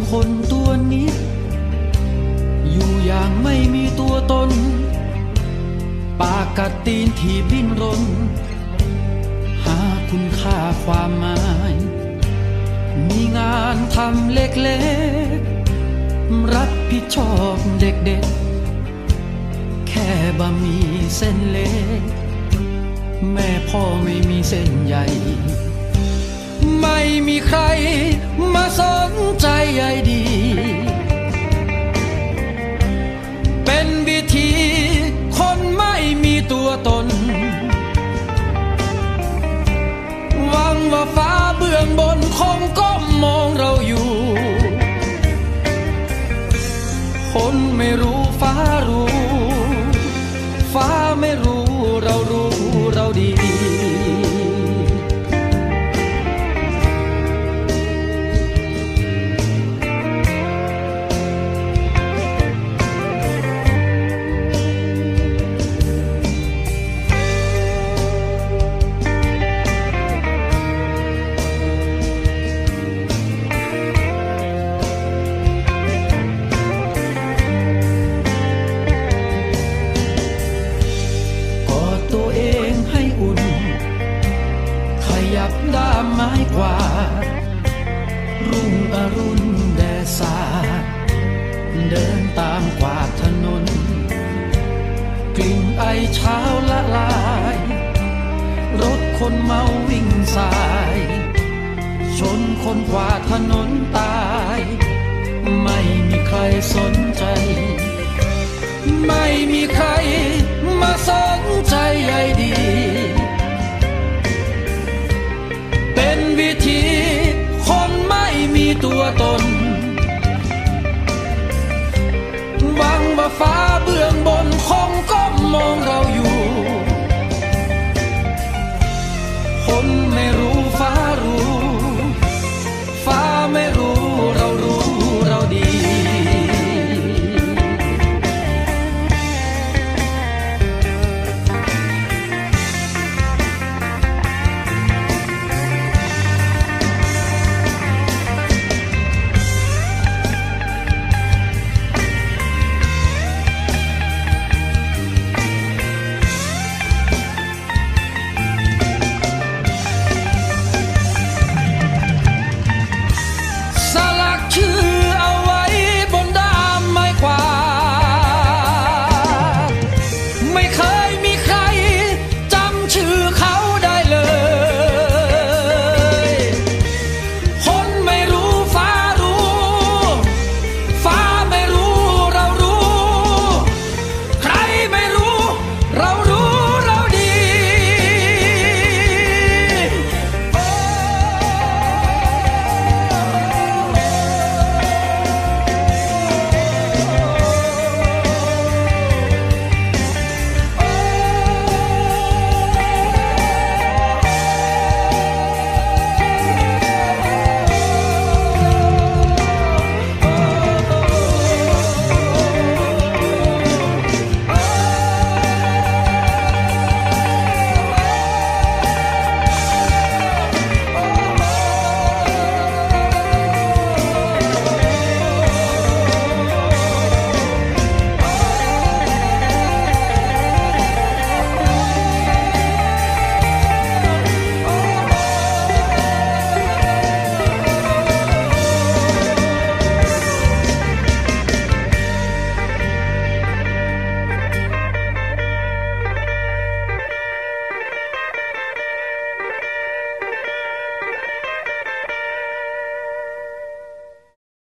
คนตัวนี้อยู่อย่างไม่มีตัวตนปากกัดตีนที่ดิ้นรนหาคุณค่าความหมายมีงานทำเล็กๆรับผิดชอบเด็กๆแค่บะหมี่เส้นเล็กแม่พ่อไม่มีเส้นใหญ่ไม่มีใครมาสนใจใยดีเป็นวิธีคนไม่มีตัวตนหวังว่าฟ้าเบื้องบนคงก้มมองเราอยู่คนไม่รู้ฟ้ารู้ฟ้าไม่รู้เรารู้เราดีด้ามไม้กวาดรุ่งอรุณแดดสาดเดินตามกวาดถนนกลิ่นไอเช้าละลายรถคนเมาวิ่งสายชนคนกวาดถนนตายไม่มีใครสนใจไม่มีใครมาสนใจใยดี